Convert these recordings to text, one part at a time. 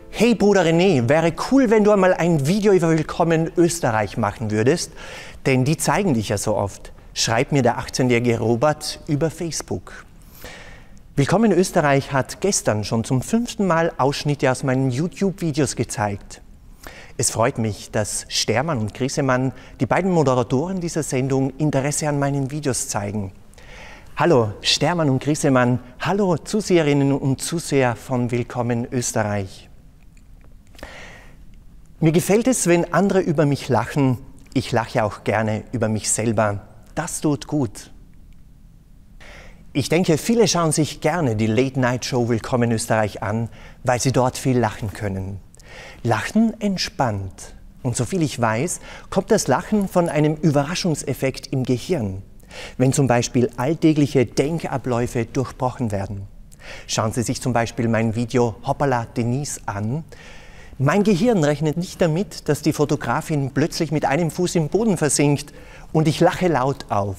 Hey Bruder René, wäre cool, wenn du einmal ein Video über Willkommen Österreich machen würdest, denn die zeigen dich ja so oft. Schreibt mir der 18-jährige Robert über Facebook. Willkommen Österreich hat gestern schon zum 5. Mal Ausschnitte aus meinen YouTube-Videos gezeigt. Es freut mich, dass Stermann und Grisemann, die beiden Moderatoren dieser Sendung, Interesse an meinen Videos zeigen. Hallo Stermann und Grisemann, hallo Zuseherinnen und Zuseher von Willkommen Österreich. Mir gefällt es, wenn andere über mich lachen. Ich lache auch gerne über mich selber. Das tut gut. Ich denke, viele schauen sich gerne die Late-Night-Show Willkommen Österreich an, weil sie dort viel lachen können. Lachen entspannt. Und soviel ich weiß, kommt das Lachen von einem Überraschungseffekt im Gehirn, wenn zum Beispiel alltägliche Denkabläufe durchbrochen werden. Schauen Sie sich zum Beispiel mein Video Hoppala Denise an. Mein Gehirn rechnet nicht damit, dass die Fotografin plötzlich mit einem Fuß im Boden versinkt und ich lache laut auf.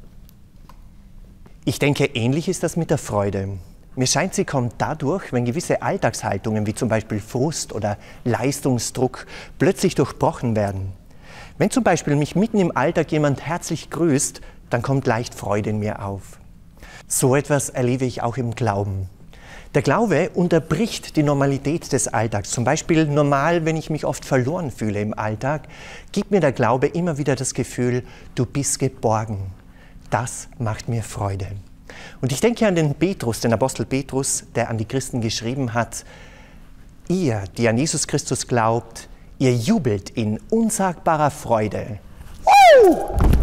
Ich denke, ähnlich ist das mit der Freude. Mir scheint, sie kommt dadurch, wenn gewisse Alltagshaltungen wie zum Beispiel Frust oder Leistungsdruck plötzlich durchbrochen werden. Wenn zum Beispiel mich mitten im Alltag jemand herzlich grüßt, dann kommt leicht Freude in mir auf. So etwas erlebe ich auch im Glauben. Der Glaube unterbricht die Normalität des Alltags. Zum Beispiel normal, wenn ich mich oft verloren fühle im Alltag, gibt mir der Glaube immer wieder das Gefühl, du bist geborgen. Das macht mir Freude. Und ich denke an den Petrus, den Apostel Petrus, der an die Christen geschrieben hat, ihr, die an Jesus Christus glaubt, ihr jubelt in unsagbarer Freude.